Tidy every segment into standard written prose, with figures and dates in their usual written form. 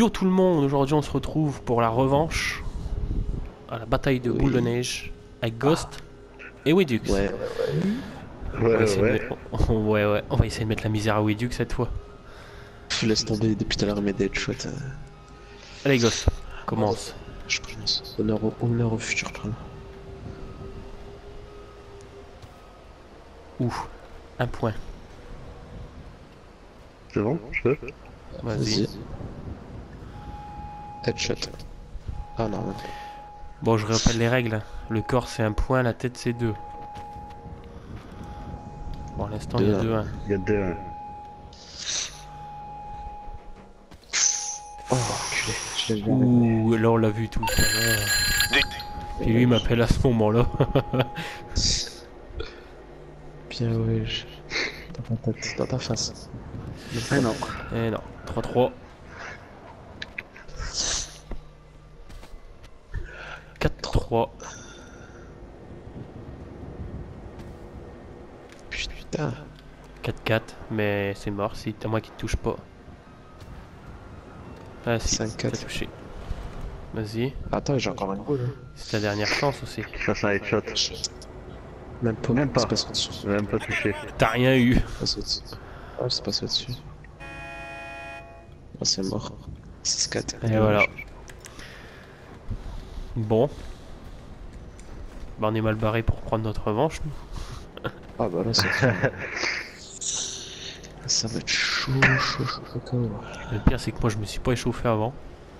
Bonjour tout le monde, aujourd'hui on se retrouve pour la revanche à la bataille de boule de neige avec Ghost et Wedux. Ouais, Ouais, on va essayer de mettre la misère à Wedux cette fois. laisse tomber depuis tout à l'heure mes deadshots. Allez Ghost, commence. Je commence. Honneur au futur plan. Ouh, un point. C'est bon, je peux. Vas-y. Headshot. Ah non, non. Bon, je rappelle les règles. Le corps c'est un point, la tête c'est 2. Bon, à l'instant il y a 2-1. Il y a deux. Oh, enculé. Je l'ai vu. Ouh, là on l'a vu tout. Puis lui il m'appelle à ce moment-là. Bien, ouais. Dans ta tête, dans ta face. Ah non. Eh non, 3-3. 4-3. Putain. 4-4, mais c'est mort, si à moi qui te touche pas. Ah si, 5-4. t'as touché. Vas-y, Attends, j'ai encore un goal. c'est ta dernière chance aussi. Ça c'est un headshot. Même pas. Même pas. C'est passé au-dessus. J'ai même pas touché. T'as rien eu. C'est passé au-dessus. Ouais, c'est passé au-dessus. Ah, c'est mort. 6-4. Et voilà. Bon. Bah on est mal barré pour prendre notre revanche. Nous. Ah bah là, c'est... Ça va être chaud quand même. Le pire c'est que moi je me suis pas échauffé avant.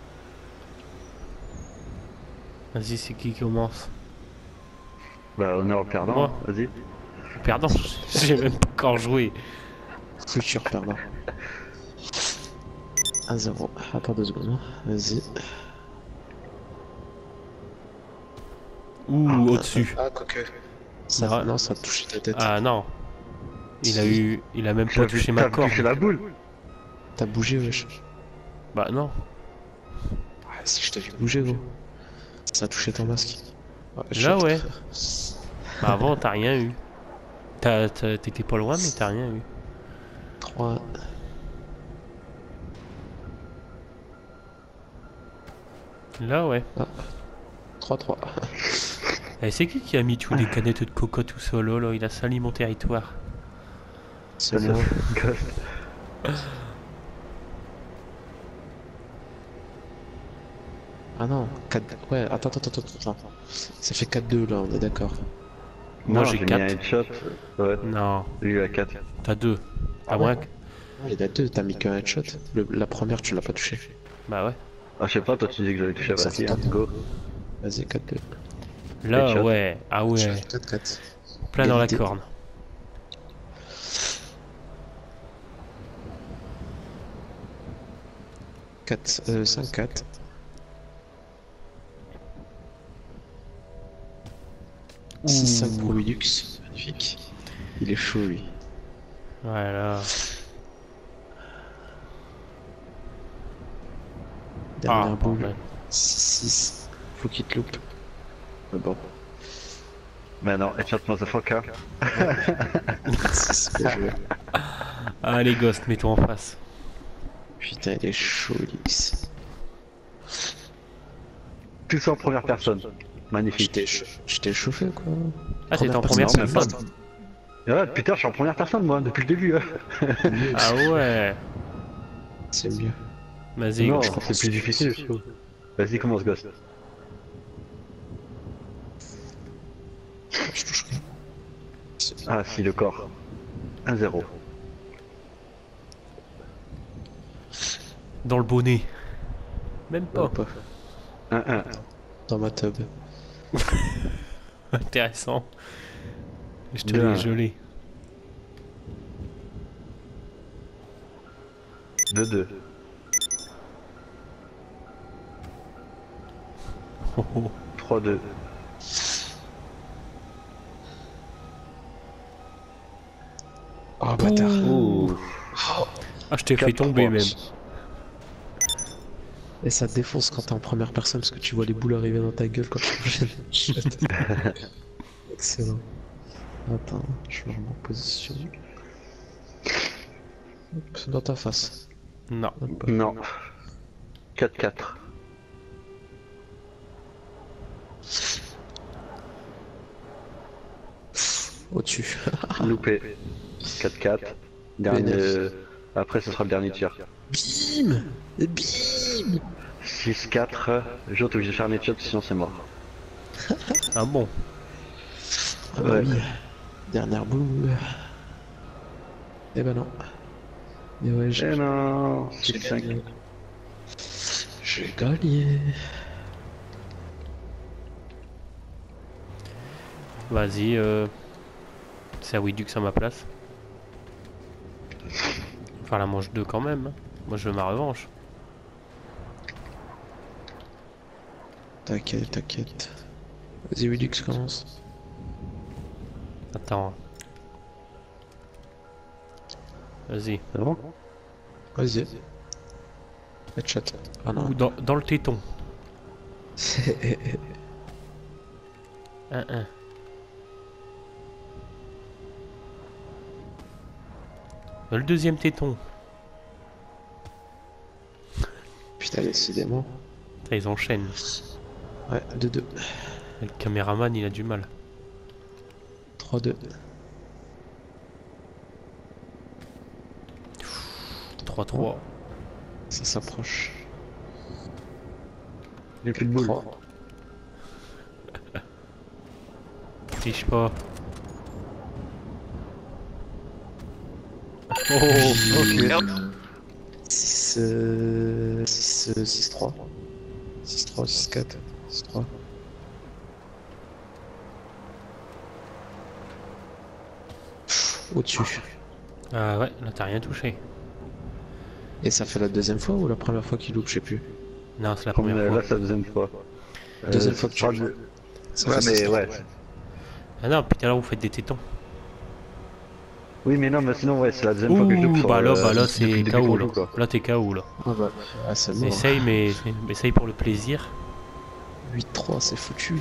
Vas-y, c'est qui commence? Bah honneur au perdant, Moi. vas-y. Perdant, j'ai même pas encore joué. Futur perdant. 1-0. Attends 2 secondes. Vas-y. Ouh, au-dessus. Ah, quoique. Ça, Ah. non, ça a touché ta tête. Ah non. Il a même T'as pas touché ma corde. touché la boule. T'as bougé, wesh. Bah non. Ouais, si je t'ai vu bouger, gros. Ça a touché ton masque. Ouais, Là shot. ouais. Bah avant t'as rien eu. T'étais pas loin mais t'as rien eu. 3. Là ouais. 3-3. Et c'est qui a mis tous des canettes de coca tout solo là? Il a sali mon territoire. C'est moi. Ah non, 4... Ouais, attends. Ça fait 4-2 là, on est d'accord. Moi Non, j'ai mis 4. un headshot. Ouais, Non, lui il a 4. t'as 2. Ah À ouais. moins que... Il a 2, t'as mis qu'un headshot. La première, tu l'as pas touché. Bah ouais. Ah je sais pas, toi tu disais que j'avais touché à Ça Bastille, fait hein. Go. Vas-y, 4-2. Là Headshot. ouais. Ah ouais. 4-4. Plein dans la Égalité. corne. Ouh. 5-4. Ouh. 6-5 pour Wilux. Magnifique. Il est chaud, lui. Voilà. Dernière Ah, boule. bordel. 6-6. Faut qu'il te loupe. Mais bon. Mais non, headshot motherfucker. 6, bien joué. Allez Ghost, mets-toi en face. Putain, il est chaud, Wilux. Tout ça en première personne. Magnifique. Je t'ai chauffé, quoi. Ah t'es en première personne, personne. Et ouais, putain, je suis en première personne moi, depuis le début. Hein. Ah ouais. C'est mieux. Vas-y Non, Ghost. c'est plus difficile, je trouve. Vas-y, commence, Ghost. Je touche rien. Ah, si, le corps. 1-0. Dans le bonnet. Même pas. Pas. 1-1. Dans ma tub. Intéressant. Je te Bien. l'ai gelé. 2-2. Oh, oh. 3-2. Oh, bâtard. Ouh. Ah je t'ai fait 4-3. tomber même. Et ça défonce quand t'es en première personne parce que tu vois les boules arriver dans ta gueule quand tu prochaine. Excellent. Attends, je me remets en position. Hop, dans ta face. Non. Hop. Non. 4-4. Au-dessus. Loupé. 4-4. Dernier. Après, ce sera le dernier tir. Bim. Bim. 6-4. Jo, t'es obligé de faire un headshot, sinon c'est mort. Ah bon? Ah bah Ouais. oui. Dernière boule. Eh ben non. Mais ouais, Eh non, j'ai 6-5. gagné. J'ai gagné. Vas-y, c'est à Widux à ma place. Enfin, la manche 2 quand même. Hein. Moi, je veux ma revanche. T'inquiète, t'inquiète. Vas-y, Willux commence. Attends. Vas-y. C'est bon? Vas-y. Headshot. Ah non. Ou dans le téton. 1-1. Dans le deuxième téton. Putain, décidément. Putain, ils enchaînent. Ouais, 2-2. Le caméraman, il a du mal. 3-2. 3-3. Ça s'approche. J'ai plus de boule. 3. Triche pas. Oh, Ok. 6-3. 6-3, 6-4. 6-3. Au-dessus. Ah ouais, là t'as rien touché. Et ça fait la deuxième fois ou la première fois qu'il loupe, je sais plus. Non, c'est la Comme, première là, fois. c'est la deuxième fois. Deuxième fois que tu sera joues. le- Ça Ouais, fait mais 6-3. ouais. Ah non, putain, là vous faites des tétons. Oui, mais non, mais sinon, ouais, c'est la deuxième fois que je joue Ouh, sur, bah là depuis c'est le début KO qu'on là. joue, quoi. Là t'es KO là. Ah bah, ah, c'est mort. Essaye, mais essaye pour le plaisir. 8-3, c'est foutu.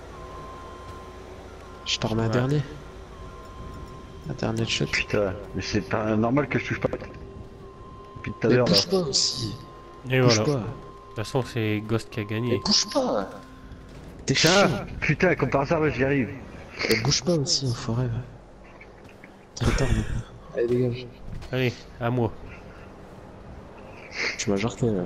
Je t'en remets un Ouais. dernier. Un dernier shot. Putain, mais c'est pas normal que je touche pas. Depuis tout à Mais l'heure, là. bouge pas aussi. Et Bouge voilà. De pas. toute façon, c'est Ghost qui a Mais gagné. bouge pas. T'es chiant. Tiens, putain, comme par hasard, là, j'y arrive. Mais bouge pas aussi, enfoiré. Trop tard maintenant. Allez, dégage. Allez, à moi. Tu m'as jarqué là.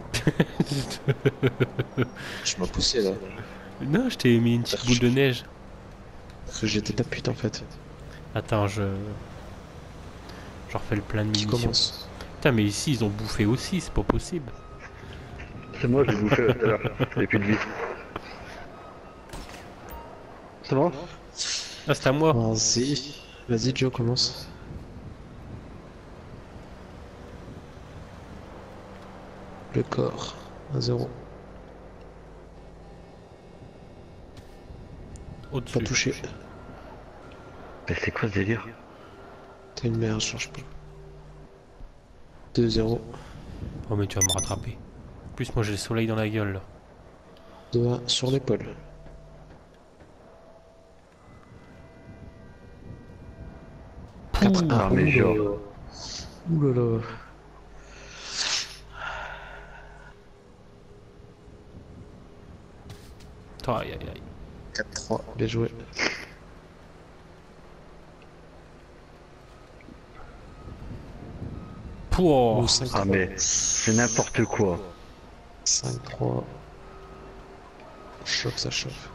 Tu m'as poussé là. Non, je t'ai mis une petite boule de neige. Parce que j'étais ta pute en fait. Attends, je refais le plein de Qui munitions. commence? Putain, mais ici ils ont bouffé aussi, c'est pas possible. C'est moi, j'ai bouffé tout à l'heure. Et plus de vie. C'est bon? Ah, c'est à moi. Vas-y. Vas-y, Joe, commence. Le corps. 1-0. Au-dessus. Pas touché. Mais c'est quoi ce délire? T'es une merde, change pas. 2-0. Oh, mais tu vas me rattraper. En plus, moi j'ai le soleil dans la gueule là. 2-1 sur l'épaule. Pouh. 4-1. Ah, mais genre. Oulala. Aïe aïe aïe. 4-3. Bien joué. Pouah. Ou 5-3. Ah, mais c'est n'importe quoi. 5-3. Chauffe, ça chauffe.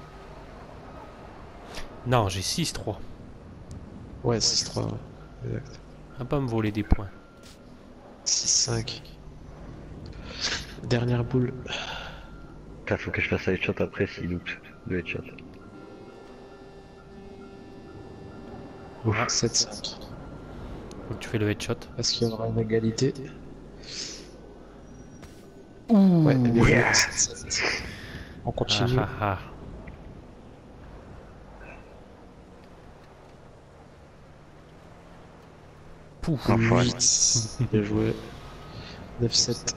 Non, j'ai 6-3. Ouais, 6-3. Ouais. Exact. Va pas me voler des points. 6-5. Dernière boule. Là, faut que je fasse un headshot après s'il loupe le headshot. Ouf. 7-5. Faut que tu fais le headshot. Est-ce qu'il y aura une égalité? Ouais, bien joué. yeah. 7-7. On Ah continue. ah ah. Pouf. Enfin, 8. Bien joué. 9-7.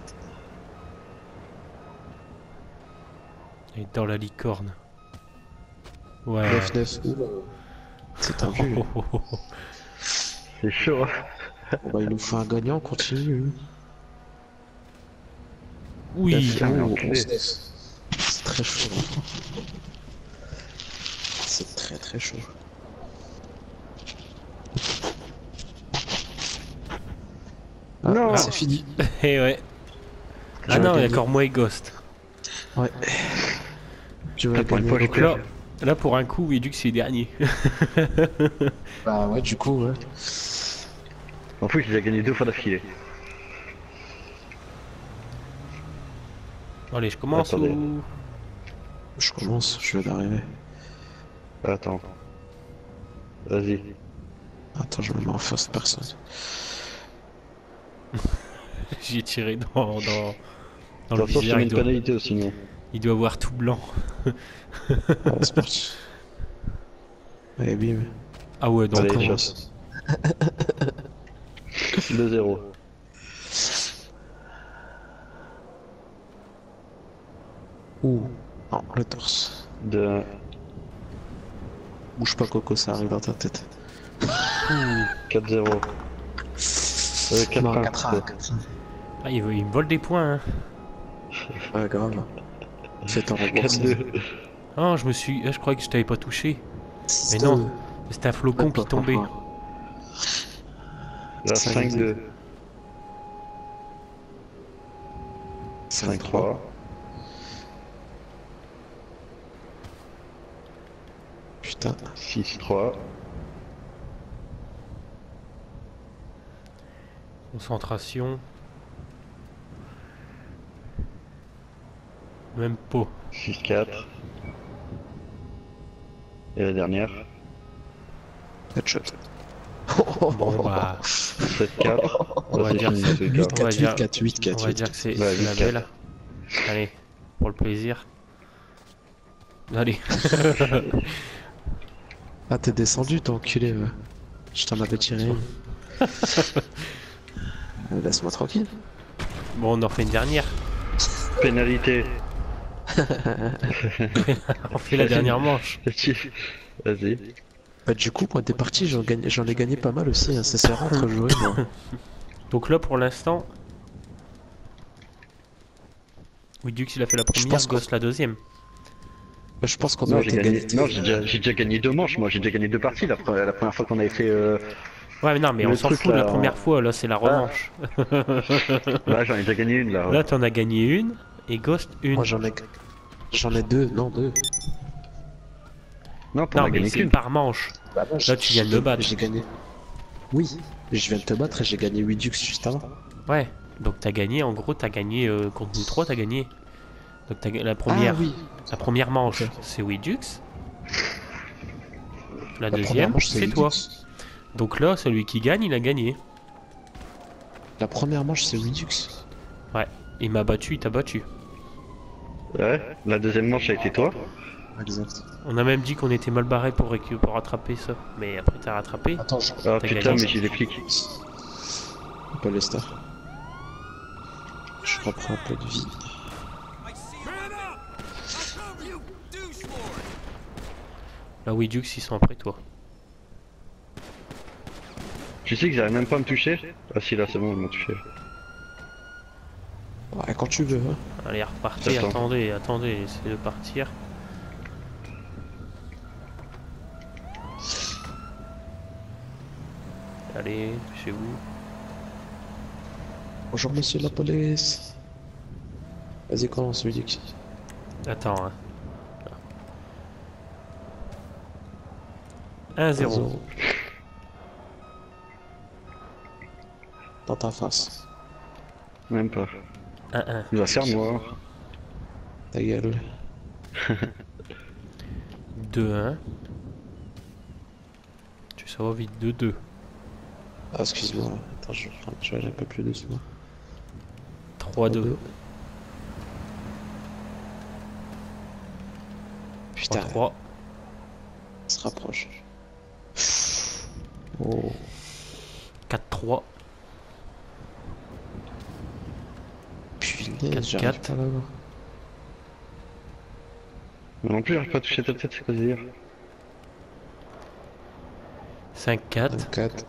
Et dans la licorne. Ouais. 9-9. Oula. C'est tendu. Oh, oh, oh, oh. c'est chaud. Bon, bah, il nous faut un gagnant, on continue. Oui. Ah, mais Oh, enculé. c'est très chaud. C'est très très chaud. Ah, Non. c'est fini. Et ouais. Ah J'aurais non, gagné. d'accord, moi et Ghost. Ouais. Je vais Putain, pour une fois, gagner. Donc là pour un coup, Widux c'est dernier. Bah ouais, du coup, ouais. En plus, il a gagné 2 fois d'affilée. Bon, allez, je commence Attendez. ou... Je commence, je vais d'arriver. Attends. Vas-y. Attends, je me mets en first person. J'y ai tiré dans le Attention, je te visière, mets une pénalité aussi, non. il doit avoir tout blanc. Allez, c'est parti. Allez, bim. Ah ouais, donc Allez, commence. shot. 2-0. Ouh. Non, le torse. 2-1. Bouge pas, Coco, ça arrive dans ta tête. 4-0. Non, 4-1. 4-1. Ah, il me vole des points. Hein. Ouais, grave. C'est en rembourse. 4-2. Oh, je croyais que je t'avais pas touché. Mais non, c'était un flocon qui tombait. Là, 5-2. 5-3. Putain. 6-3. Concentration. Même pas. 6-4. Et la dernière. Headshot. Bon bah, 7-4. on va c'est dire fini, que- ce cas. on va 8-4, dire- 8-4, 8-4. on va dire que c'est Ouais, la 8-4. belle. Allez, pour le plaisir. Allez. Ah, t'es descendu, t'es enculé. Ouais. Je t'en avais tiré une. Laisse-moi tranquille. Bon, on en fait une dernière. Pénalité. On fait la dernière manche. Vas-y. Bah, du coup, moi, des parties, j'en ai gagné pas mal aussi. Hein. C'est rare entre jouer, moi. Donc là, pour l'instant, Widux il a fait la première, pense qu'on- Ghost la deuxième. Bah, je pense qu'on Non, a j'ai été gagné. égalité. Non, j'ai déjà gagné 2 manches. Moi, j'ai déjà gagné 2 parties. La première fois qu'on avait fait. Ouais, mais non, mais Le on s'en truc, fout de la là, première fois, là c'est la revanche. Là, j'en ai déjà gagné une là. Ouais. Là, t'en as gagné une et Ghost une. Moi, j'en ai deux. Non, deux. Non, t'en Non, as mais gagné c'est qu'une. par manche. Bah, non, Là, tu viens de me battre. J'ai gagné. Oui, je viens de te battre et j'ai gagné 8 dux juste avant. Ouais, donc t'as gagné, en gros, t'as gagné contre nous trois, t'as gagné. Donc la première, Ah oui. la première manche, Ok. c'est Widux. La La première deuxième, manche, c'est 8 toi. dux. Donc là, celui qui gagne, il a gagné. La première manche, c'est 8 dux. Ouais, il m'a battu, il t'a battu. Ouais. La deuxième manche a été toi. Exact. On a même dit qu'on était mal barré pour rattraper ça. Mais après, t'as rattrapé. Attends, Ah T'as putain, gagné. mais j'y vais cliquer. pas les stars. Je reprends un peu de vie. Là, Widux, ils sont après toi. Tu sais qu'ils arrivent même pas à me toucher. Ah si, là c'est bon, ils m'ont touché. Ouais, quand tu veux. Hein. Allez, repartez, Attends. attendez, essayez de partir. Allez, chez vous. Bonjour, monsieur la police. Vas-y, commence, Ludix. Attends, hein. 1-0. Dans ta face. Même pas. 1-1. Il va faire noir. Ta gueule. 2-1. Ça va vite, 2-2. Ah, excuse-moi. Attends, je vais aller un peu plus doucement. 3-2. Putain, 3-3. on se rapproche. Oh. 4-3. Punaise, 4-4. j'arrive pas à l'avoir. Moi non plus, j'arrive pas à toucher ta tête, c'est quoi ce délire? 5-4. 4.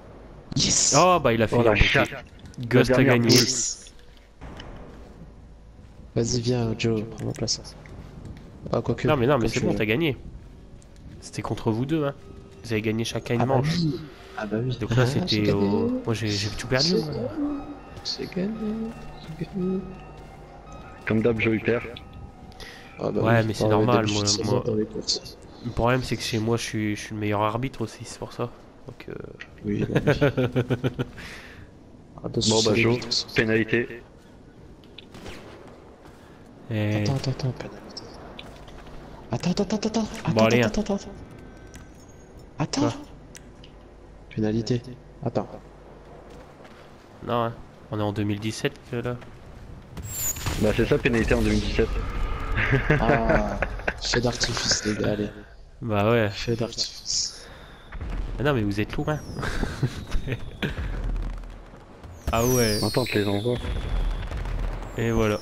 Yes. Oh bah il a fait Oh la embêter. chatte. Ghost La a dernière gagné. boule. Vas-y, viens, Joe, prends ma place. Ah, quoique. Non, mais quand c'est tu bon, veux. t'as gagné. C'était contre vous deux, hein. Vous avez gagné chacun une Ah bah manche. oui. Ah bah oui. Donc là, Ah, j'ai c'était gagné. au. Moi, j'ai tout perdu. J'ai Moi. gagné. J'ai gagné. J'ai gagné. Comme d'hab, Joe il perd. Ah bah Ouais, oui. mais c'est Ah normal, d'habitude, moi- c'est moi- bon dans les courses. Le problème, c'est que chez moi, je suis le meilleur arbitre aussi, c'est pour ça. Donc, Oui, bah oui. Ah, bah, Bon c'est bah les Joe, vitres. pénalité. et- Attends, pénalité. Attends. Bon, allez, hein. Attends. Quoi? Pénalité. Attends. Non, hein. On est en 2017 là. Bah c'est ça, pénalité en 2017. Ah, feu d'artifice, les gars, allez. Bah ouais. Feu d'artifice. Ah non, mais vous êtes lourd, hein. Ah ouais. Attends, te les envoie. Et voilà.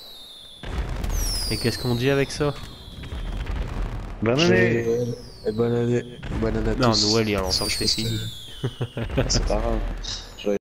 Et qu'est-ce qu'on dit avec ça? Bonne année. Joël, et bonne année. Bonne année à Non, tous. Noël, il y a longtemps que Je c'est pense fini. C'est pas grave.